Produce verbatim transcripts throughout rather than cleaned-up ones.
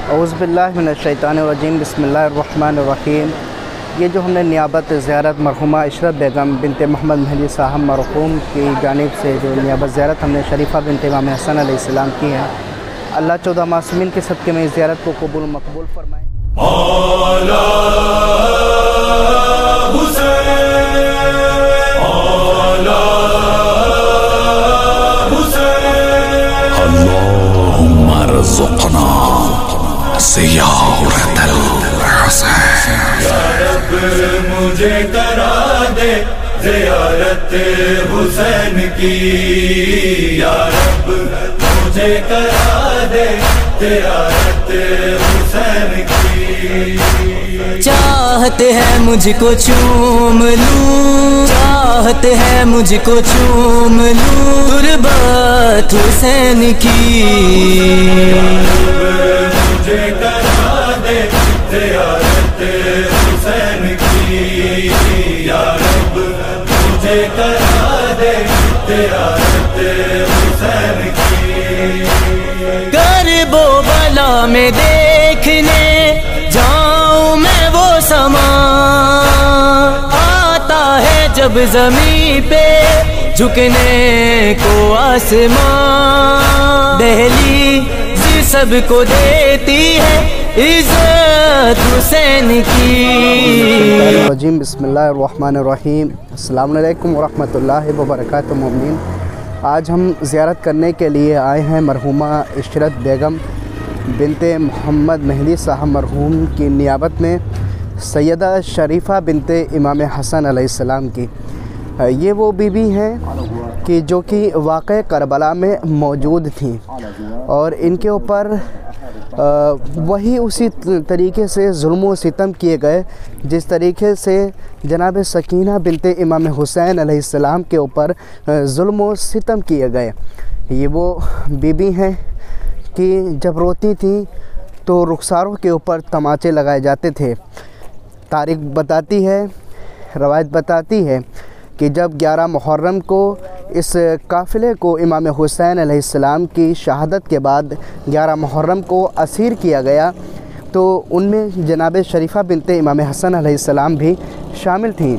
औज़ुबिल्लाहि मिनश्शैतानिर्रजीम बिस्मिल्लाहिर्रहमानिर्रहीम। ये जो हमने नियाबत ज़ियारत मरहुमा इशरत बेगम बिनते मोहम्मद मेहदी साहब मरहूम की जानिब से जो नियाबत ज़ियारत हमने शरीफ़ा बिनते इमाम हसन अलैहिस्सलाम की है, अल्लाह चौदह मासूमीन के सदक़े में इस ज़ियारत को कबूल मकबूल फरमाए। मुझे करा दे ज़ियारत हुसैन की, या रब मुझे करा दे ज़ियारत हुसैन की। चाहते हैं मुझको चूम लूं, चाहते हैं मुझको चूम लूं तुरबत हुसैन की। मुझे करा दे ज़ियारत हुसैन की, या रब मुझे करा दे ज़ियारत हुसैन की। करबो बला में देखने जाऊं मैं वो समा, आता है जब ज़मीं पे झुकने को आसमां, दहली सबको देती है इज़्ज़त हुसैन की। रजीम बिस्मिल्लाहिर्रहमानिर्रहीम। अस्सलामु अलैकुम वरहमतुल्लाहि वबरकातुहू। मोमिनीन, आज हम ज़ियारत करने के लिए आए हैं मरहुमा इशरत बेगम बिनते मोहम्मद मेहदी साहब मरहूम की नियाबत में सैयदा शरीफ़ा बिनते इमाम हसन अलैहिस्सलाम की। ये वो बीबी हैं कि जो कि वाक़े करबला में मौजूद थी और इनके ऊपर वही उसी तरीके से जुल्म व सितम किए गए जिस तरीके से जनाब सकीना बिनते इमाम हुसैन अलैहिस्सलाम के ऊपर जुल्म व सितम किए गए। ये वो बीबी हैं कि जब रोती थी तो रुखसारों के ऊपर तमाचे लगाए जाते थे। तारीख़ बताती है, रवायत बताती है कि जब ग्यारह मुहर्रम को इस काफ़िले को इमाम हुसैन अलैहिस्सलाम की शहादत के बाद ग्यारह मुहर्रम को असीर किया गया तो उनमें जनाब शरीफ़ा बिनते इमाम हसन अलैहिस्सलाम भी शामिल थीं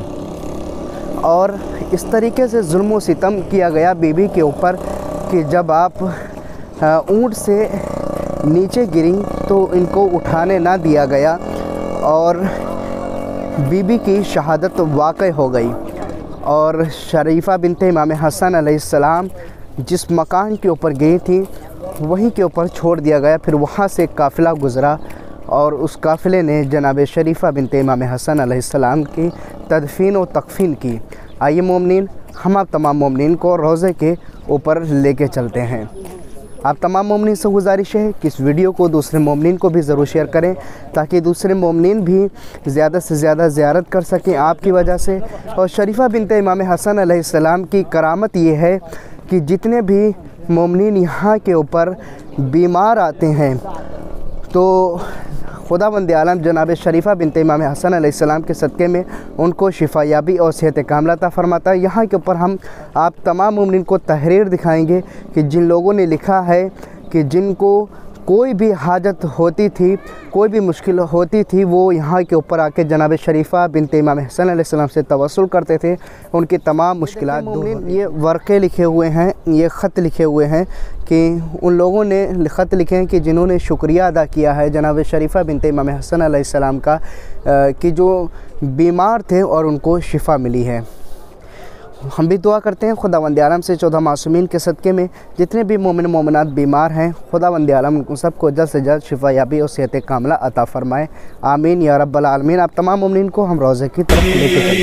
और इस तरीके से जुल्म व सितम किया गया बीबी के ऊपर कि जब आप ऊँट से नीचे गिरी तो इनको उठाने ना दिया गया और बीबी की शहादत वाक़ई हो गई। और शरीफ़ा बिनते इमाम हसन अलैहिस्सलाम जिस मकान के ऊपर गई थी वहीं के ऊपर छोड़ दिया गया। फिर वहाँ से काफ़िला गुज़रा और उस काफ़िले ने जनाब शरीफ़ा बिनते इमाम हसन अलैहिस्सलाम की तदफ़ीन व तकफ़ीन की। आइए मोमिनीन, हम आप तमाम मोमिनीन को रोज़े के ऊपर लेके चलते हैं। आप तमाम मोमिनीन से गुजारिश है कि इस वीडियो को दूसरे मोमिनीन को भी ज़रूर शेयर करें ताकि दूसरे मोमिनीन भी ज़्यादा से ज़्यादा ज़ियारत कर सकें आपकी वजह से। और शरीफ़ा बिनते इमाम हसन अलैहिस्सलाम की करामत ये है कि जितने भी मोमिनीन यहाँ के ऊपर बीमार आते हैं तो खुदावंद आलम जनाब शरीफ़ा बिनते इमाम हसन अलैहिस्सलाम के सदक़े में उनको शिफायाबी और सेहत कामिला अता फ़रमाता है। यहाँ के ऊपर हम आप तमाम मोमिनीन को तहरीर दिखाएंगे कि जिन लोगों ने लिखा है कि जिनको कोई भी हाजत होती थी, कोई भी मुश्किल होती थी, वो यहाँ के ऊपर आके जनाब शरीफ़ा बिनते इमाम हसन अलैहिस्सलाम से तवस्सुल करते थे, उनकी तमाम मुश्किलात दूर। ये वर्क़े लिखे हुए हैं, ये ख़त लिखे हुए हैं कि उन लोगों ने ख़त लिखे हैं कि जिन्होंने शुक्रिया अदा किया है जनाब शरीफ़ा बिनते इमाम हसन अलैहिस्सलाम का कि जो बीमार थे और उनको शिफ़ा मिली है। हम भी दुआ करते हैं खुदावंद आलम से चौदह मासूमीन के सदक़े में जितने भी मोमिन मोमिनात बीमार हैं खुदावंद आलम उन सबको जल्द से जल्द शिफायाबी और सेहत कामिला अता फ़रमाए। आमीन या रब्बल आलमीन। आप तमाम मोमिनीन को हम रोज़े की तरफ लेके चलते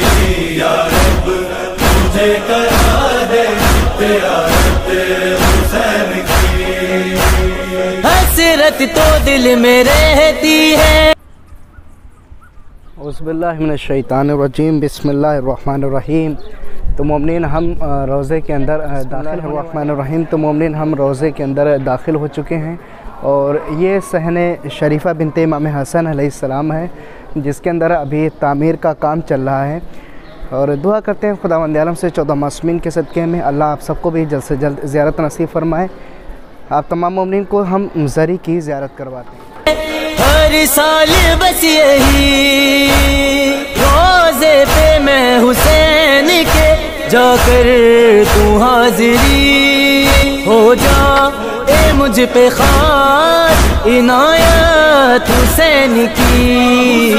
हैं। हसरत तो दिल में रहती है। औज़ुबिल्लाहि मिनश्शैतानिर्रजीम बिस्मिल्लाहिर्रहमानिर्रहीम। तो मोमिनीन हम रोज़े के अंदर दाखिल रहमानिर्रहीम तो मोमिनीन हम रोज़े के अंदर दाखिल हो चुके हैं और ये सहने शरीफ़ा बिनते इमाम हसन अलैहिस्सलाम है जिसके अंदर अभी तामीर का काम चल रहा है और दुआ करते हैं खुदावंद आलम से चौदह मासूमीन के सदक़े में अल्लाह आप सबको भी जल्द से जल्द ज़ियारत नसीब फ़रमाए। आप तमाम मोमिनीन को हम ज़री की ज़ियारत करवाते हैं। हर साल बस यही रोज़े पे मैं हुसैन के जाकर तू हाजिरी हो जा, ए मुझ पे खास इनायत हुसैन की।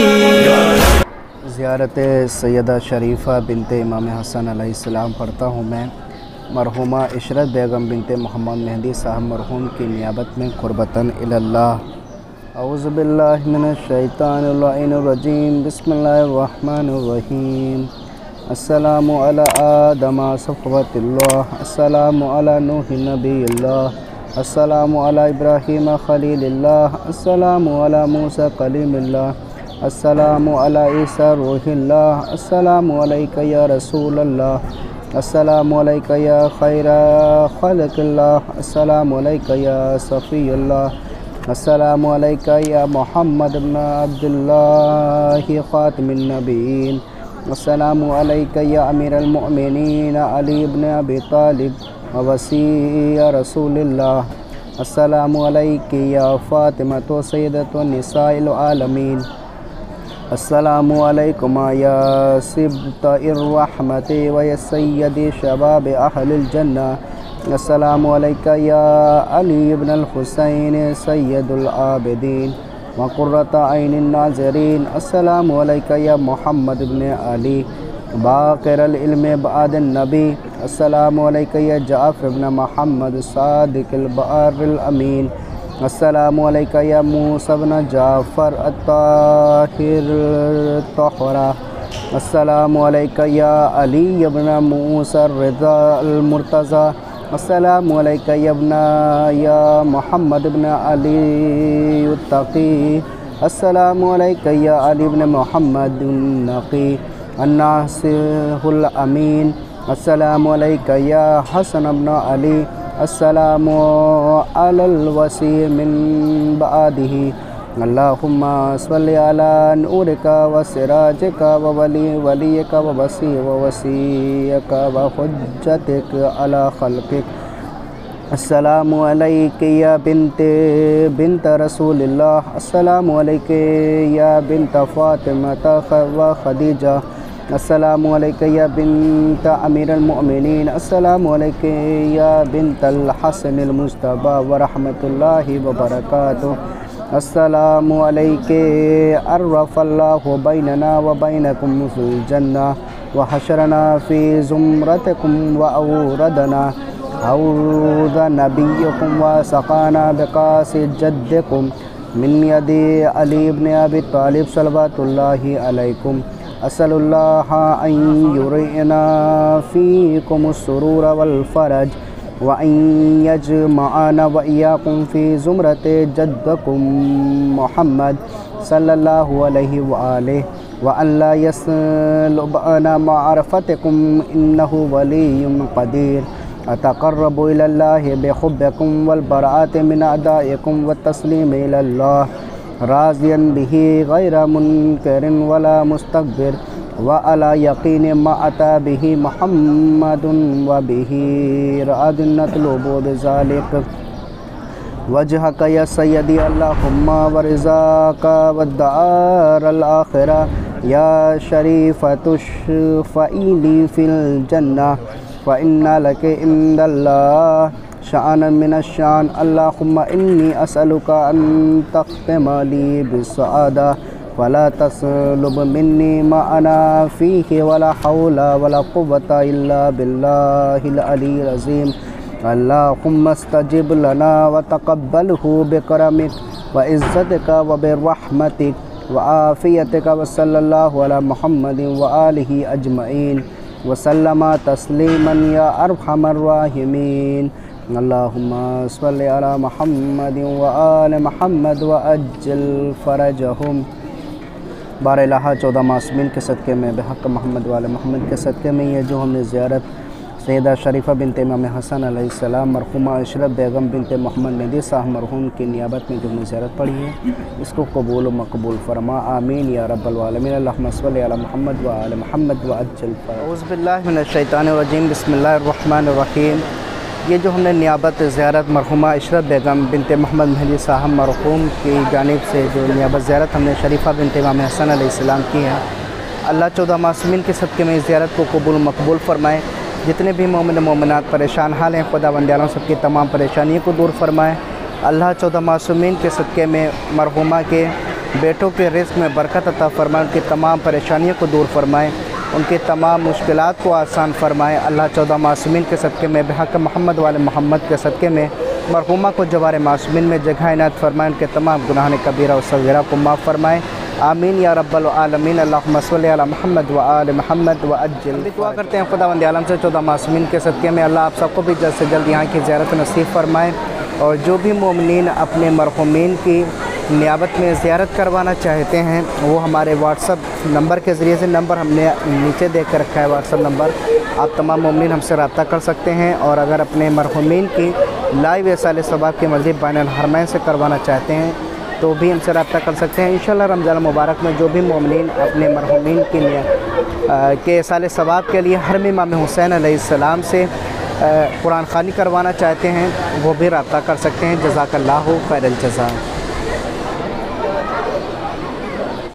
ज़ियारत सैयदा शरीफ़ा बिनते इमाम हसन अलैहिस्सलाम पढ़ता हूँ मैं। मरहुमा इशरत बेगम बिनते मोहम्मद मेहदी साहब मरहूम की नियाबत में क़ुर्बतन इलल्लाह। औज़ु बिल्लाहि मिनश शैतानिर रजीम, बिस्मिल्लाहिर रहमानिर रहीम। अस्सलामु अला आदम सफ़वतिल्लाह, अस्सलामु अला नूह नबील्लाह, अस्सलामु अला इब्राहीम खलीलिल्लाह, अस्सलामु अला मूसा कलीमिल्लाह, अस्सलामु अला ईसा रूहिल्लाह, अस्सलामु अलैका या रसूलल्लाह, अस्सलामु अलैका या खैरा खल्क़िल्लाह, अस्सलामु अलैका या सफ़ियल्लाह, अस्सलामु अलैका या मुहम्मद इब्न अब्दुल्लाह ख़ातिमुन नबिय्यीन, अस्सलामु अलैका या अमीरुल मुमिनीन अली इब्न अबी तालिब व वसी रसूलिल्लाह, अस्सलामु अलैकी या फ़ातिमतु सय्यदतु निसाइल आलमीन, अस्सलामु अलैकुमा या सिब्ताइर रहमति व या सय्यदी शबाब अहलिल जन्ना, अस्सलामु अलैका या अली इब्न अल हुसैन सय्यदुल आबिदीन व क़ुर्रतु ऐनिन नाज़रीन, अस्सलामु अलैका या मुहम्मद इब्न अली बाक़िरुल इल्म बअदन नबी, अस्सलामु अलैका या जाफ़र इब्न मुहम्मद सादिक़ुल बर्रिल अमीन, अस्सलामु अलैका या मूसा इब्न जाफ़र अत्ताहिर तहरा, अस्सलामु अलैका या अली इब्न मूसा रिज़ा अल मुर्तज़ा, अस्सलामु अलैका या इब्न या मुहम्मद इब्न अली तक़ी, अस्सलामु अलैका या अली इब्न मुहम्मद नक़ी अन्नासिहुल अमीन, अस्सलामु अलैका या हसन इब्न अली, अस्सलामु अलल वसी मिन बअदिही, अल्लाहुम्मा सल्लि अला नूरिका व सिराजिका व वली वलियका व वसी व वसीयका व हुज्जतिक अला खल्क़िक, अस्सलामु अलैकी या बिनते बिनत रसूलिल्लाह, अस्सलामु अलैकी या बिनत फ़ातिमता व खदीजा, अस्सलामु अलैका या बिनत अमीरुल मुमिनीन, अस्सलामु अलैका या बिनतल हसनिल मुज्तबा व रहमतुल्लाहि व बरकातुहू, अस्सलामु अलैका अर्रफ़ल्लाहु बैनना व बैनकुम फ़िल जन्ना व हशरना फ़ी ज़ुमरतिकुम व औरदना हौज़ नबिय्यकुम व सक़ाना बिकासि जद्दिकुम मिन यदि अली इब्न अबी तालिब सल्लल्लाहु अलैकुम, अस्सलुल्लाह अन युरीना फ़ीकुमुस सुरूर वल फ़रज व अन यजमअना व इय्याकुम फ़ी ज़ुमरति जद्दिकुम मुहम्मद सल्लल्लाहु अलैहि व आलिहि व अन ला यस्लुबना मअरफ़तिकुम इन्नहु वलियुन क़दीर, अतक़र्रबु इलल्लाहि बिहुब्बिकुम वल बराअति मिन अदाइकुम व तस्लीमि इलल्लाह राज़ियन बिही गैर मुनकिरिन वला मुस्तकबिर व अला यक़ीन मा अता बिही मुहम्मदुन व बिही रादिन नतलुबु बिज़ालिक वजहक या सय्यदी अल्लाहुम्मा व रिज़ाका व दारल आखिरा या शरीफ़तुश्फ़ईली फ़िल जन्ना व इन्ना लके इंदल्लाह शान मिनश्शान, अल्लाहुम्मा इन्नी असअलुका अन तख्तिमा ली बिस्सआदा वला तस्लुब मिन्नी मा अना फ़ीहि वला हौला वला कुव्वता इल्ला बिल्लाहिल अलील अज़ीम, अल्लाहुम्मा इस्तजिब लना व तक़ब्बलहु बिकरमिक व इज़्ज़तिका व बिरहमतिक व आफ़ियतिका व सल्लल्लाहु अला मुहम्मदिन व आलिहि अजमईन व सल्लमा तस्लीमन या अरहमर राहिमीन, अल्लाहुम्मा सल्लि अला मुहम्मदिन व आलि मुहम्मद व अज्जिल फ़रजहुम। बारह चौदह मासूमीन के सदक़े में बेहक़ मोहम्मद वाले मोहम्मद के सदक़े में ये जो हमने ज़ियारत सैयदा शरीफ़ा बिनते इमाम हसन अलैहिस्सलाम मरहुमा इशरत बेगम बिनते मोहम्मद मेहदी साहब मरहूम की नियाबत में जो हमने ज़ियारत पढ़ी है, इसको कबूल व मकबूल फरमा, आमीन या रब्बल आलमीन। अल्लाहुम्मा सल्लि अला मुहम्मद व आलि मुहम्मद व अज्जिल फ़रज। औज़ु बिल्लाहि मिनश शैतानिर रजीम, बिस्मिल्लाहिर रहमानिर रहीम। ये जो हमने नियाबत ज़ियारत मरहुमा इशरत बेगम बिनते मोहम्मद महदी साहब मरहूम की जानिब से जो नियाबत ज़ियारत हमने शरीफ़ा बिनते इमाम हसन अलैहिस्सलाम की है, अल्लाह चौदह मासूमीन के सदक़े में इस ज़ियारत को कबूल मकबूल फ़रमाए। जितने भी मोमिन मोमिनात परेशान हाल हैं, खुदा बंदे आलम सबकी तमाम परेशानियों को दूर फरमाए। अल्लाह चौदह मासूमीन के सदक़े में मरहुमा के बेटों के रिज़्क़ में बरकत अता फ़रमाए, उनकी तमाम परेशानियों को दूर फरमाए, उनके तमाम मुश्किलात को आसान फ़रमाए। अल्लाह चौदह मासूमीन के सदक़े में बेहक़ मोहम्मद वाले मोहम्मद के सदक़े में मरहुमा को जवार मासूमीन में जगह इनायत फ़रमाए, उनके तमाम गुनाह कबीरा और सग़ीरा को माफ़ फ़रमाए। आमीन या रब्बल आलमीन। अल्लाहुम्मा सल्लि अला मुहम्मद व आले मुहम्मद व अज्जिल। दुआ करते हैं खुदा बंदे आलम से चौदह मासूमीन के सदक़े में अल्लाह आप सबको भी जल्द से जल्द यहाँ की ज़ियारत नसीब फ़रमाए, और जो भी मोमिनीन अपने मरहुमीन की नियाबत में ज़ियारत करवाना चाहते हैं वो हमारे व्हाट्सअप नंबर के ज़रिए से, नंबर हमने नीचे देख कर रखा है व्हाट्सअप नंबर, आप तमाम मोमिनीन हमसे रब्ता कर सकते हैं। और अगर अपने मरहुमीन की लाइव इरसाल सवाब की मस्जिद बैनुल हरमैन से करवाना चाहते हैं तो भी हमसे रब्ता कर सकते हैं। इंशाअल्लाह रमज़ान मुबारक में जो भी मोमिनीन अपने मरहुमीन के लिए के इरसाल सवाब के लिए हरम इमाम हुसैन अलैहिस्सलाम से कुरान ख़वानी करवाना चाहते हैं वो भी रब्ता कर सकते हैं। जज़ाकल्लाहु खैरल जज़ा।